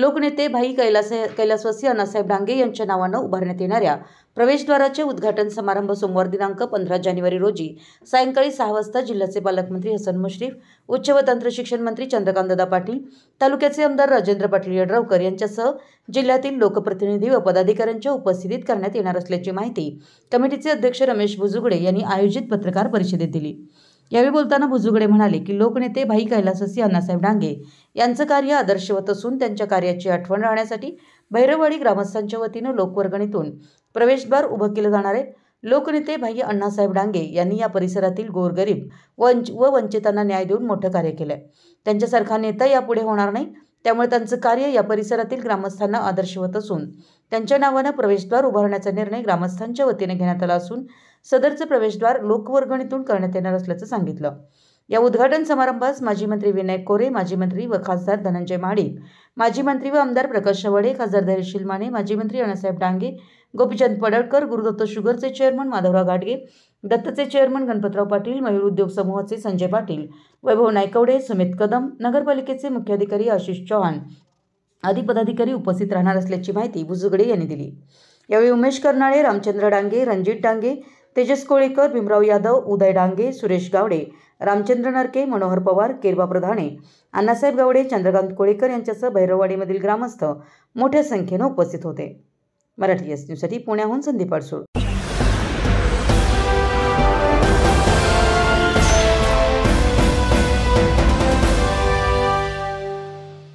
लोकनेते भाई कैलासवासी अण्णासाहेब डांगे यांच्या नावानं उभारण्यात येणाऱ्या प्रवेशद्वाराचे उद्घाटन समारंभ सोमवार दिनांक 15 जानेवारी रोजी सायंकाळी 6 वाजता जिल्ह्याचे पालकमंत्री हसन मुश्रीफ, उच्च व तंत्र शिक्षण मंत्री चंद्रकांतदादा पाटील, तालुक्याचे आमदार राजेंद्र पाटील यड्रावकर यांच्यासह जिल्ह्यातील लोकप्रतिनिधी व पदाधिकाऱ्यांच्या उपस्थितीत करण्यात येणार असल्याची माहिती कमिटीचे अध्यक्ष रमेश भुजुगडे यांनी आयोजित पत्रकार परिषदेत दिली। यावेळी बोलताना भुजुगडे म्हणाले की लोकनेते भाई कैलासवासी अण्णासाहेब डांगे यांचं कार्य आदर्शवत असून त्यांच्या कार्याची आठवण राहण्यासाठी भैरववाडी ग्रामस्थांच्या वतीनं लोकवर्गणीतून प्रवेशद्वार उभं केलं जाणार आहे। लोकनेते भाई अण्णासाहेब डांगे यांनी या परिसरातील गोरगरीब व वंचितांना न्याय देऊन मोठं कार्य केलंय। त्यांच्यासारखा नेता यापुढे होणार नाही, त्यामुळे त्यांचं कार्य या परिसरातील ग्रामस्थांना आदर्शवत असून त्यांच्या नावानं प्रवेशद्वार उभारण्याचा निर्णय ग्रामस्थांच्या वतीने घेण्यात आला असून सदरचं प्रवेशद्वार लोकवर्गणीतून करण्यात येणार असल्याचं सांगितलं। या उद्घाटन समारंभास माजी मंत्री विनायक कोरे, माजी मंत्री व खासदार धनंजय महाडिक, माजी मंत्री व आमदार प्रकाश शवडे, खासदार धैर्यशील माने, माजी मंत्री अण्णासाहेब डांगे, गोपीचंद पडळकर, गुरुदत्त शुगरचे चेअरमन माधवराव गाडगे, दत्तचे चेअरमन गणपतराव पाटील, मयूर उद्योग समूहाचे संजय पाटील, वैभव नायकवडे, सुमित कदम, नगरपालिकेचे मुख्याधिकारी आशिष चौहान आदी पदाधिकारी उपस्थित राहणार असल्याची माहिती भुजुगडे यांनी दिली। यावेळी उमेश कर्नाळे, रामचंद्र डांगे, रणजित डांगे, तेजस कोळेकर, भीमराव यादव, उदय डांगे, सुरेश गावडे, रामचंद्र नरके, मनोहर पवार, केरबा प्रधाने, अण्णासाहेब गावडे, चंद्रकांत कोळेकर यांच्यासह भैरववाडीमधील ग्रामस्थ मोठ्या संख्येने उपस्थित होते। मराठी एस न्यूजसाठी पुण्याहून संदीप अडसूळ।